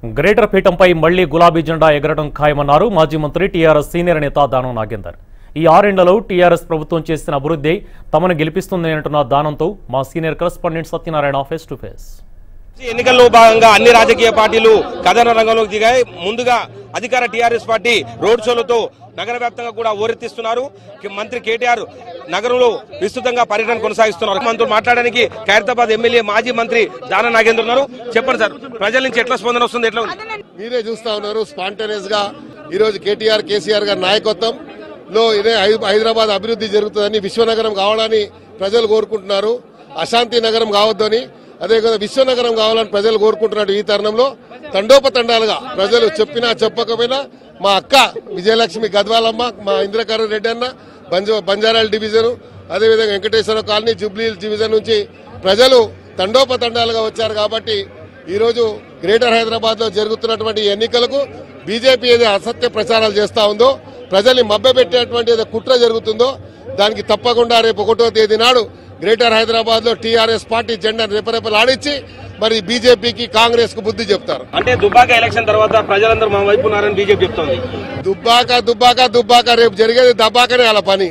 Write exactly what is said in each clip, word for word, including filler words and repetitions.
Greater పీఠంపై మళ్లీ గులాబీ జెండా ఎగరడం ఖాయమన్నారు మాజీ మంత్రి టీఆర్ఎస్ సీనియర్ నేత దానం నాగేందర్. ఈ ఆరేండ్లలో టీఆర్ఎస్ ప్రభుత్వం చేసిన అభివృద్ధి తమను గెలిపిస్తుందని అంటున్న దానంతో మా senior correspondent Satyanarayana face to face. ఎన్నికల్లో భాగంగా అన్ని రాజకీయ పార్టీలు కథన రంగంలోకి దిగాయి. ముందుగా అధికార టీఆర్ఎస్ పార్టీ రోడ్ షోలతో నగర వ్యాప్తంగా కూడా ఓరెత్తిస్తున్నారు. మంత్రి కేటీఆర్ నగరంలో విస్తృతంగా పర్యటన కొనసాగిస్తున్నారు. మనతో మాట్లాడడానికి ఖైరతాబాద్ ఎమ్మెల్యే మాజీ మంత్రి దానం నాగేందర్ ఉన్నారు. చెప్పండి సార్, ప్రజల నుంచి ఎట్లా స్పందన వస్తుంది, ఎట్లా ఉంది? మీరే చూస్తా ఉన్నారు. స్పాంటేనియస్ గా ఈ రోజు కేటీఆర్ కేసీఆర్ గారి నాయకత్వంలో ఇదే హైదరాబాద్ అభివృద్ధి జరుగుతుందని, విశ్వనగరం కావాలని ప్రజలు కోరుకుంటున్నారు. అశాంతి నగరం కావద్దని, అదేవిధంగా విశ్వనగరం కావాలని ప్రజలు కోరుకుంటున్నారు. ఈ తరుణంలో తండోపతండాలుగా ప్రజలు చెప్పినా చెప్పకపోయినా మా అక్క విజయలక్ష్మి గద్వాలమ్మ, మా ఇంద్రకరణ్ రెడ్డి అన్న బంజారాల డివిజన్, అదేవిధంగా వెంకటేశ్వర కాలనీ జూబ్లీ డివిజన్ నుంచి ప్రజలు తండోపతండాలుగా వచ్చారు. కాబట్టి ఈరోజు గ్రేటర్ హైదరాబాద్ లో జరుగుతున్నటువంటి ఎన్నికలకు బీజేపీ ఏదో అసత్య ప్రచారాలు చేస్తా ఉందో, ప్రజల్ని మభ్యపెట్టేటువంటి ఏదో కుట్ర జరుగుతుందో దానికి తప్పకుండా రేపు ఒకటో తేదీ నాడు గ్రేటర్ హైదరాబాద్ లో టీఆర్ఎస్ పార్టీ జెండాను రెపరెపలాడించి మరి బీజేపీకి కాంగ్రెస్ కు బుద్ధి చెప్తారు. అంటే దుబ్బాక ఎలక్షన్ తర్వాత ప్రజలందరూ మా వైపు ఉన్నారని బీజేపీ చెప్తోంది. దుబ్బాక దుబ్బాక దుబ్బాక రేపు జరిగేది దబ్బాకనే అలా పని.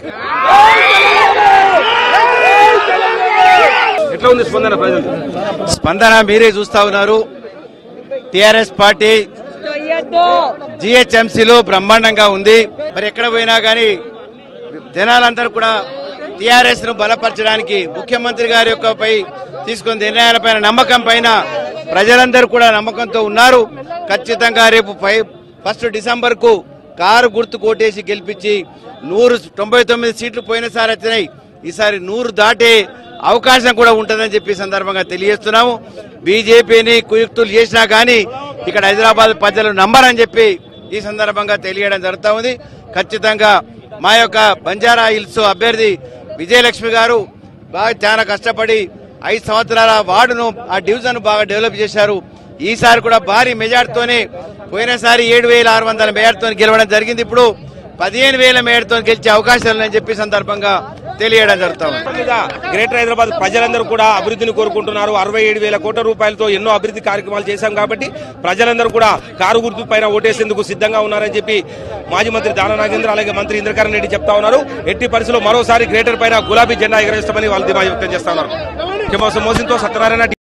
ఎట్లా ఉంది స్పందన? ప్రజలు స్పందన మీరే చూస్తా ఉన్నారు. టీఆర్ఎస్ పార్టీ జిహెచ్ఎంసీలో బ్రహ్మాండంగా ఉంది. మరి ఎక్కడ పోయినా కానీ జనాలందరూ కూడా టీఆర్ఎస్ ను బలపరచడానికి ముఖ్యమంత్రి గారి యొక్క పై తీసుకున్న నిర్ణయాలపైన నమ్మకం పైన ప్రజలందరూ కూడా నమ్మకంతో ఉన్నారు. ఖచ్చితంగా రేపు ఫస్ట్ డిసెంబర్ కు కారు గుర్తు కోటేసి గెలిపించి నూరు తొంభై తొమ్మిది సీట్లు పోయినసారి వచ్చినాయి, ఈసారి నూరు దాటే అవకాశం కూడా ఉంటుందని చెప్పి సందర్భంగా తెలియజేస్తున్నాము. బీజేపీని కుయుక్తులు చేసినా కానీ ఇక్కడ హైదరాబాద్ ప్రజలు నమ్మరని చెప్పి ఈ సందర్భంగా తెలియడం జరుగుతూ ఉంది. ఖచ్చితంగా మా యొక్క బంజారా హిల్స్ అభ్యర్థి విజయలక్ష్మి గారు బాగా చాలా కష్టపడి ఐదు సంవత్సరాల వార్డును ఆ డివిజన్ బాగా డెవలప్ చేశారు. ఈసారి కూడా భారీ మెజార్టీతోనే, పోయినసారి ఏడు వేల ఆరు వందల మెజార్టీతో గెలవడం జరిగింది. ఇప్పుడు పదిహేను వేల మేయర్తో గెలిచే అవకాశాలు ఉన్నాయని చెప్పి సందర్భంగా తెలియడం జరుగుతుంది. గ్రేటర్ హైదరాబాద్ ప్రజలందరూ కూడా అభివృద్ధిని కోరుకుంటున్నారు. అరవై ఏడు వేల కోట్ల రూపాయలతో ఎన్నో అభివృద్ధి కార్యక్రమాలు చేశాం కాబట్టి ప్రజలందరూ కూడా కారు గుర్తు పైన ఓటేసేందుకు సిద్ధంగా ఉన్నారని చెప్పి మాజీ మంత్రి దానం నాగేందర్ అలాగే మంత్రి ఇంద్రకరణ్ రెడ్డి చెప్తా ఉన్నారు. ఎట్టి పరిస్థితుల్లో మరోసారి గ్రేటర్ పైన గులాబీ జెండా ఎగరేస్తామని వాళ్ళు ధీమా వ్యక్తం చేస్తా ఉన్నారు. మోసంతో సత్యనారాయణ.